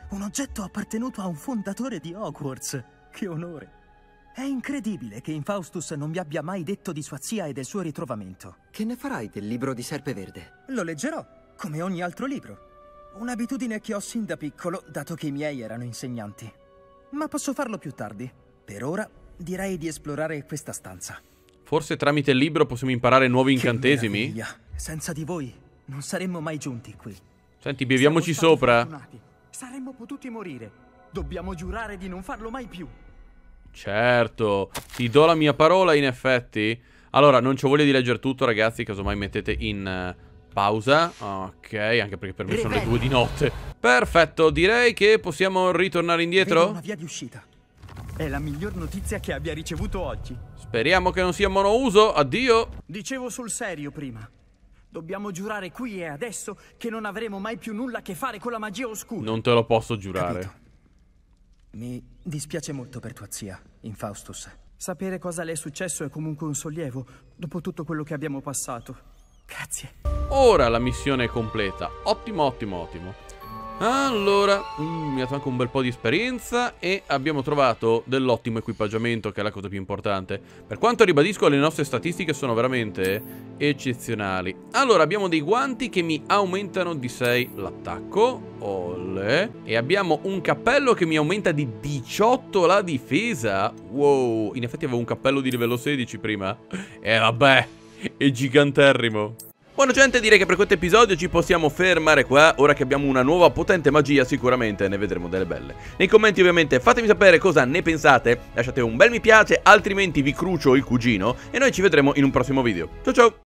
Un oggetto appartenuto a un fondatore di Hogwarts. Che onore. È incredibile che Infaustus non mi abbia mai detto di sua zia e del suo ritrovamento. Che ne farai del libro di Serpeverde? Lo leggerò, come ogni altro libro. Un'abitudine che ho sin da piccolo, dato che i miei erano insegnanti. Ma posso farlo più tardi. Per ora, direi di esplorare questa stanza. Forse tramite il libro possiamo imparare nuovi incantesimi? Meraviglia. Senza di voi, non saremmo mai giunti qui. Senti, beviamoci sopra. Saremmo potuti morire. Dobbiamo giurare di non farlo mai più. Certo, ti do la mia parola in effetti. Allora, non c'ho voglia di leggere tutto, ragazzi, casomai mettete in pausa. Ok, anche perché per me sono le 2 di notte. Perfetto, direi che possiamo ritornare indietro. Vedo una via di uscita. È la miglior notizia che abbia ricevuto oggi. Speriamo che non sia monouso, addio. Dicevo sul serio prima. Dobbiamo giurare qui e adesso che non avremo mai più nulla a che fare con la magia oscura. Non te lo posso giurare. Capito. Mi dispiace molto per tua zia, Infaustus. Sapere cosa le è successo è comunque un sollievo, dopo tutto quello che abbiamo passato. Grazie. Ora la missione è completa. Ottimo, ottimo, ottimo. Allora, mi ha dato anche un bel po' di esperienza e abbiamo trovato dell'ottimo equipaggiamento, che è la cosa più importante. Per quanto ribadisco, le nostre statistiche sono veramente eccezionali. Allora, abbiamo dei guanti che mi aumentano di 6 l'attacco. Olè. E abbiamo un cappello che mi aumenta di 18 la difesa. Wow, in effetti avevo un cappello di livello 16 prima. E vabbè, è giganterrimo. Buona gente, direi che per questo episodio ci possiamo fermare qua. Ora che abbiamo una nuova potente magia, sicuramente ne vedremo delle belle. Nei commenti ovviamente fatemi sapere cosa ne pensate. Lasciate un bel mi piace, altrimenti vi crucio il cugino. E noi ci vedremo in un prossimo video. Ciao ciao!